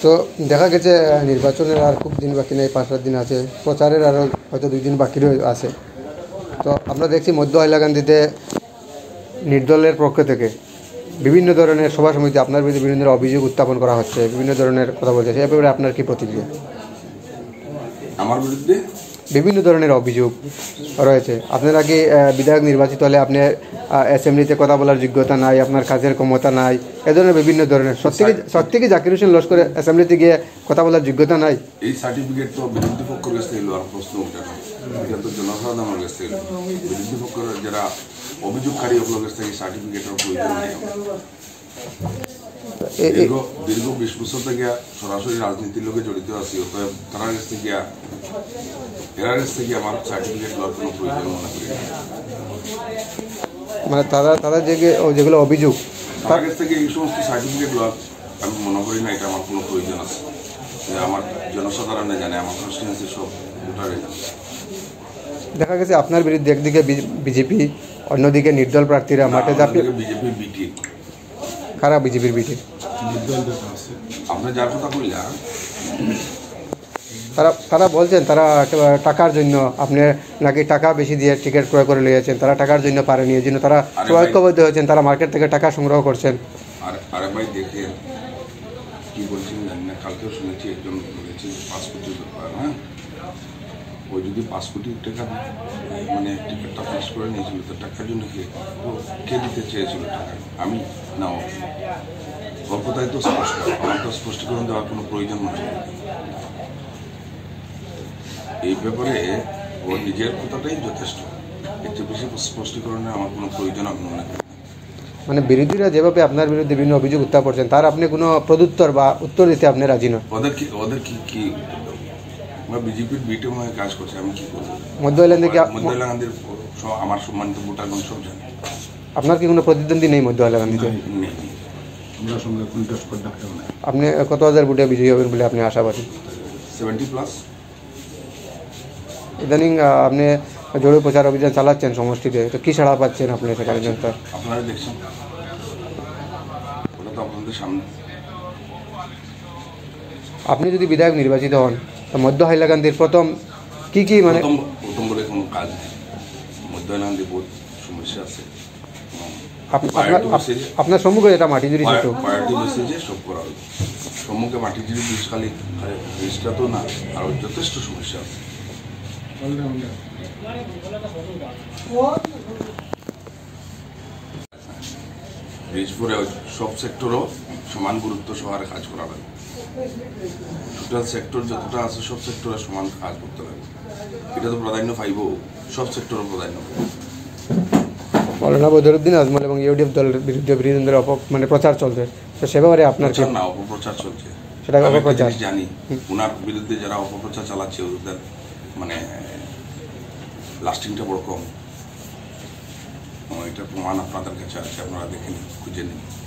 তো দেখা গেছে নির্বাচনের আর খুব দিন বাকি নেই, 5-7 দিন আছে, প্রচারের আরও হয়তো 2 দিন বাকি আছে। তো আমরা দেখছি মধ্য হাইলাকান্দিতে নির্দলের পক্ষ থেকে বিভিন্ন ধরনের সভা সমিতি আপনার বিরুদ্ধে বিভিন্ন ধরনের অভিযোগ উত্থাপন করা হচ্ছে, বিভিন্ন ধরনের কথা বলছে, সে ব্যাপারে আপনার কি প্রতিক্রিয়া? আমার বিরুদ্ধে বিভিন্ন ধরনের অভিযোগ রয়েছে। আপনারা কি বিধায়ক নির্বাচিত হলে আপনি অ্যাসেম্বলিতে কথা বলার যোগ্যতা নাই, আপনার কাজের ক্ষমতা নাই, এ ধরনের বিভিন্ন ধরনের। সত্যি কি জাকির হোসেন লস্কর অ্যাসেম্বলিতে গিয়ে কথা বলার যোগ্যতা নাই? এই সার্টিফিকেট তো বিরোধী পক্ষের কাছে এলো, আর প্রশ্ন উঠে না। এটা তো জনসাধারণের কাছে এলো। বিরোধী পক্ষের যারা অভিযোগকারী ওগুলোর কাছ থেকে সার্টিফিকেটের প্রয়োজন নেই। দীর্ঘ 20 বছর থেকে সরাসরি রাজনীতির লোকে জড়িত আছি, অতএব তার কাছ থেকে আমার সার্টিফিকেট লওয়ার কোনো প্রয়োজন মনে করি না। মানে তারা যেগুলো অভিযোগ, তার কাছ থেকে এই সমস্ত সার্টিফিকেট লওয়ার আমি মনে করি না এটা আমার কোনো প্রয়োজন আছে। আমার জনসাধারণে জানে, আমার কনস্টিটিউয়েন্সি সব ভোটারে জানে। দেখা গেছে আপনার বিরুদ্ধে একদিকে বিজেপি, অন্যদিকে নির্দল প্রার্থীরা মাঠে ঝাঁপিয়ে। বিজেপি বিটি কারা বিজেপির বিটি? আপনি যার কথা কইলেন তারা বলছেন তারা টাকার জন্য, আপনি নাকি টাকা বেশি দিয়ে টিকিট ক্রয় করে নিয়েছেন, তারা টাকার জন্য পারেনি, এই জন্য তারা ঐক্যবদ্ধ হয়েছেন, তারা মার্কেট থেকে টাকা সংগ্রহ করছেন। আরে ভাই দেখেন কি বলছেন জানি না, কালকেও শুনেছি একজন বলেছে 5 কোটির ব্যাপার। হ্যাঁ, ওই যদি 5 কোটি টাকা মানে টিকিটটা ফিক্স করে নিয়েছিল, তো টাকার জন্য কে দিতে চেয়েছিল টাকা? আমি না, গল্পটাই তো স্পষ্ট, আমার তো স্পষ্টীকরণ দেওয়ার কোনো প্রয়োজন নেই এই ব্যাপারে। ওর নিজের কথাটাই যথেষ্ট, একটু বেশি স্পষ্টীকরণে আমার কোনো প্রয়োজন আমি মনে করি। মানে বিরোধীরা যেভাবে আপনার বিরুদ্ধে বিভিন্ন অভিযোগ উত্থাপন করছেন, তার আপনি কোনো প্রত্যুত্তর বা উত্তর দিতে আপনি রাজি নন? ওদের কি বিজেপির বিটে মনে কাজ করছে, আমি কি করবো? মধ্য হাইলাকান্দির আমার সম্মানিত ভোটারগণ সব জানে। আপনার কি কোনো প্রতিদ্বন্দ্বী নেই মধ্য হাইলাকান্দিতে? আপনি কত হাজার ভোটে বিজয়ী হবেন বলে আপনি আশাবাদী? 70+। ইদানিং আপনি জোরে প্রচার অভিযান চালাচ্ছেন সমষ্টিতে, তো কি সাড়া পাচ্ছেন আপনি সেখানে জনতা? আপনারা দেখছেন, ওটা তো আপনাদের সামনে। আপনি যদি বিধায়ক নির্বাচিত হন, তো মধ্য হাইলাকান্দির প্রথম কি মানে প্রথম বলে কোনো কাজ নেই। মধ্য হাইলাকান্দি বহুত সমস্যা আছে। আপনার সম্মুখে এটা মাটিজুরি সেতু, প্রায়োরিটি বেশি যে সব করা হবে। সম্মুখে মাটিজুরি ব্রিজ, খালি ব্রিজটা তো না, আরও যথেষ্ট সমস্যা আছে। ব্রিজ পরে সব সেক্টরও সমান গুরুত্ব সহকারে কাজ করা হবে। টোটাল সেক্টর যতটা আছে সব সেক্টরে সমান কাজ করতে হবে। এটা তো প্রাধান্য পাইব, সব সেক্টরও প্রাধান্য পাইব। মৌলানা বদরুদ্দিন আজমল এবং ইউডিএফ দলের বিরুদ্ধে বিরোধীদের মানে প্রচার চলছে, তো সে ব্যাপারে আপনার না অপপ্রচার চলছে, সেটা অপপ্রচার জানি। ওনার বিরুদ্ধে যারা অপপ্রচার চালাচ্ছে ওদের মানে লাস্টিংটা বড় কম। এটা প্রমাণ আপনাদের কাছে আছে, আপনারা দেখেন, খুঁজে নিন।